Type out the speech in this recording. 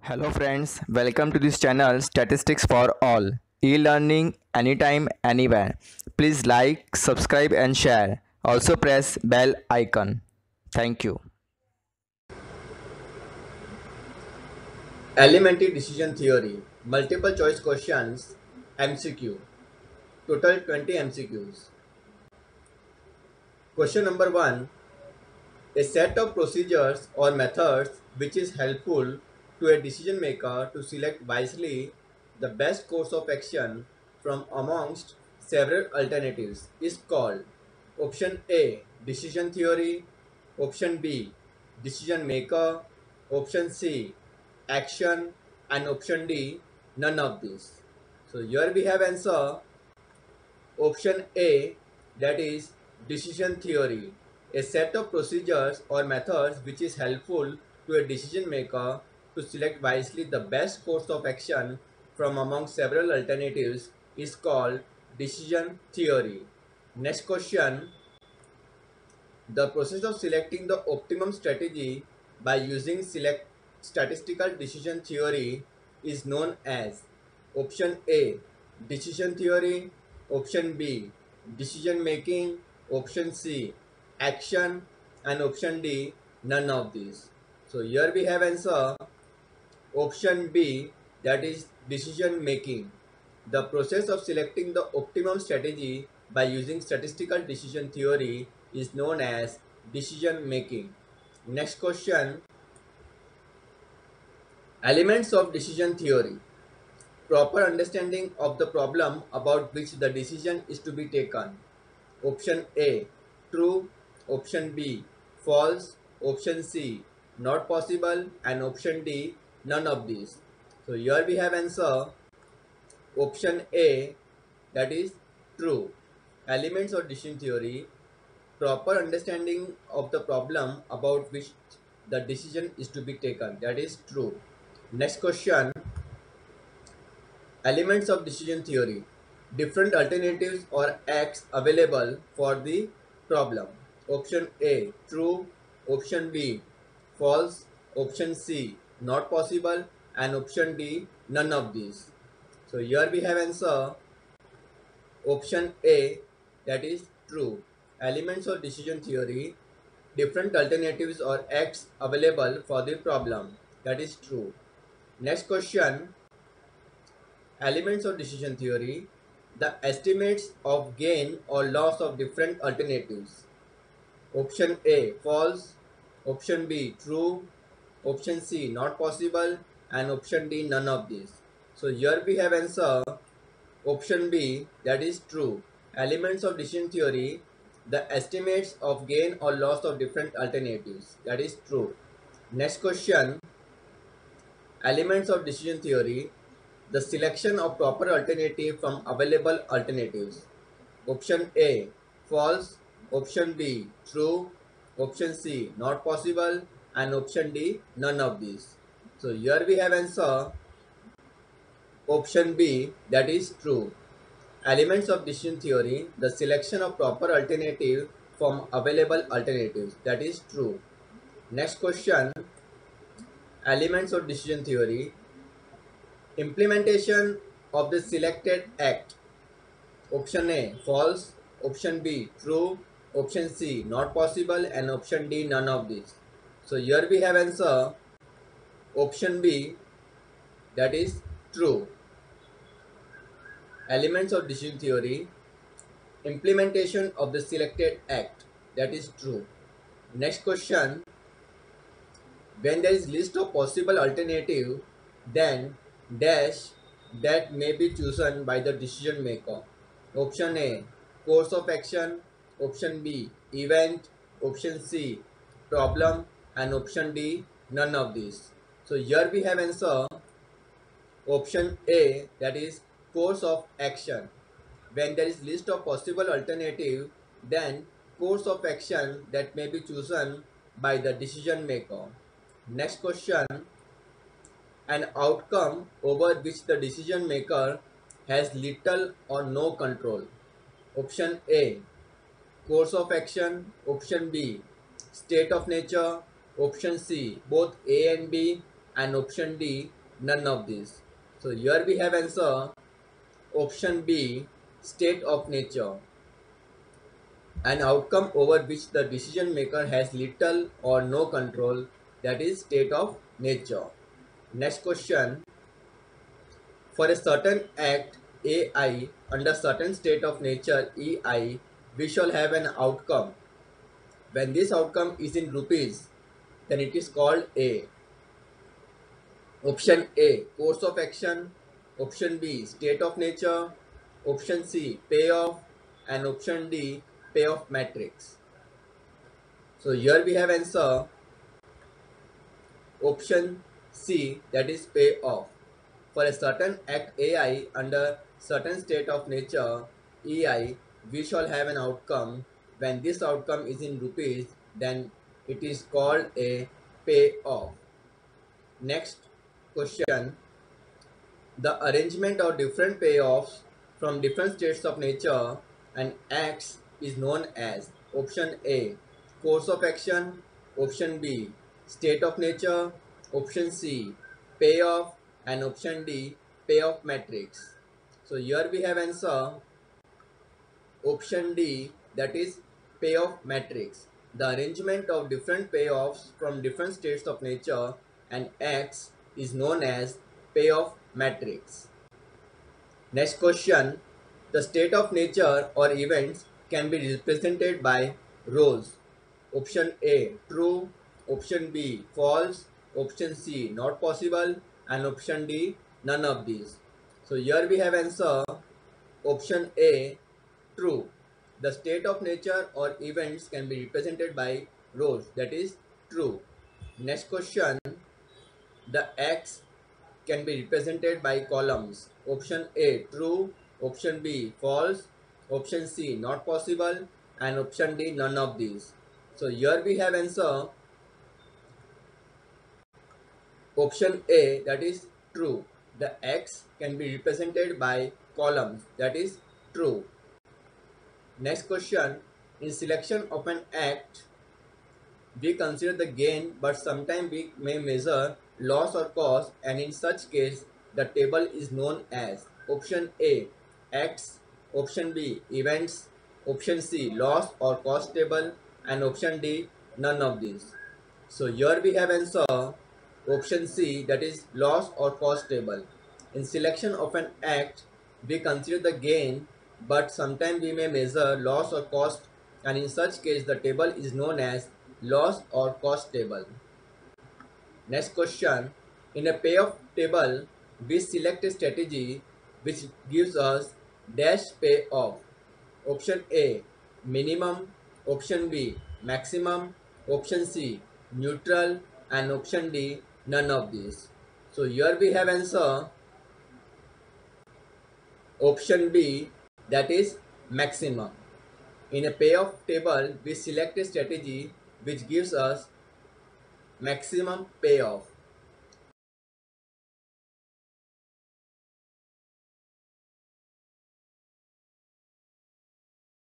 Hello friends, welcome to this channel Statistics for All. E-learning anytime, anywhere. Please like, subscribe and share. Also press bell icon. Thank you. Elementary decision theory, multiple choice questions, MCQ, total 20 MCQs. Question number 1, a set of procedures or methods which is helpful to a decision maker to select wisely the best course of action from amongst several alternatives is called option A, decision theory, option B, decision maker, option C, action, and option D, none of these. So here we have answer option A, that is decision theory, a set of procedures or methods which is helpful to a decision maker to select wisely the best course of action from among several alternatives is called decision theory. Next question, the process of selecting the optimum strategy by using select statistical decision theory is known as option A, decision theory, option B, decision making, option C, action, and option D, none of these. So here we have answer option B, that is decision making. The process of selecting the optimum strategy by using statistical decision theory is known as decision making. Next question, elements of decision theory. Proper understanding of the problem about which the decision is to be taken. Option A, true. Option B, false. Option C, not possible. And option D, none of these. So here we have answer option A, that is true. Elements of decision theory, proper understanding of the problem about which the decision is to be taken, that is true. Next question, elements of decision theory, different alternatives or acts available for the problem. Option A, true. Option B, false. Option C, not possible. And option D, none of these. So here we have answer option A, that is true. Elements of decision theory, different alternatives or acts available for the problem, that is true. Next question, elements of decision theory, the estimates of gain or loss of different alternatives. Option A, false. Option B, true. Option C, not possible. And option D, none of these. So here we have answer option B, that is true. Elements of decision theory, the estimates of gain or loss of different alternatives, that is true. Next question, elements of decision theory, the selection of proper alternative from available alternatives. Option A, false. Option B, true. Option C, not possible. And option D, none of these. So here we have answer option B, that is true. Elements of decision theory, the selection of proper alternative from available alternatives, that is true. Next question, elements of decision theory, implementation of the selected act. Option A, false. Option B, true. Option C, not possible. And option D, none of these. So here we have answer option B, that is true. Elements of decision theory, implementation of the selected act, that is true. Next question, when there is list of possible alternative, then dash that may be chosen by the decision maker. Option A, course of action. Option B, event. Option C, problem. And option D, none of these. So here we have answer option A, that is course of action. When there is list of possible alternative, then course of action that may be chosen by the decision maker. Next question, an outcome over which the decision maker has little or no control. Option A, course of action. Option B, state of nature. Option C, both A and B. and option D, none of these. So here we have answer option B, state of nature, an outcome over which the decision maker has little or no control, that is state of nature. Next question, for a certain act AI under certain state of nature EI, we shall have an outcome. When this outcome is in rupees, then it is called A. Option A, course of action. Option B, state of nature. Option C, payoff. And option D, payoff matrix. So here we have answer option C, that is payoff. For a certain act AI under certain state of nature EI, we shall have an outcome. When this outcome is in rupees, then it is called a payoff. Next question, the arrangement of different payoffs from different states of nature and acts is known as option A, course of action. Option B, state of nature. Option C, payoff. And option D, payoff matrix. So here we have answer option D, that is payoff matrix. The arrangement of different payoffs from different states of nature and acts is known as payoff matrix. Next question, the state of nature or events can be represented by rows. Option A, true. Option B, false. Option C, not possible. And option D, none of these. So here we have answer option A, true. The state of nature or events can be represented by rows, that is true. Next question, the acts can be represented by columns. Option A, true. Option B, false. Option C, not possible. And option D, none of these. So here we have answer option A, that is true. The acts can be represented by columns, that is true. Next question, in selection of an act, we consider the gain, but sometimes we may measure loss or cost, and in such case, the table is known as option A, acts. Option B, events. Option C, loss or cost table. And option D, none of these. So here we have answer option C, that is loss or cost table. In selection of an act, we consider the gain, but sometimes we may measure loss or cost, and in such case the table is known as loss or cost table. Next question, in a payoff table, we select a strategy which gives us dash payoff. Option A, minimum. Option B, maximum. Option C, neutral. And option D, none of these. So here we have answer option B, that is maximum. In a payoff table, we select a strategy which gives us maximum payoff.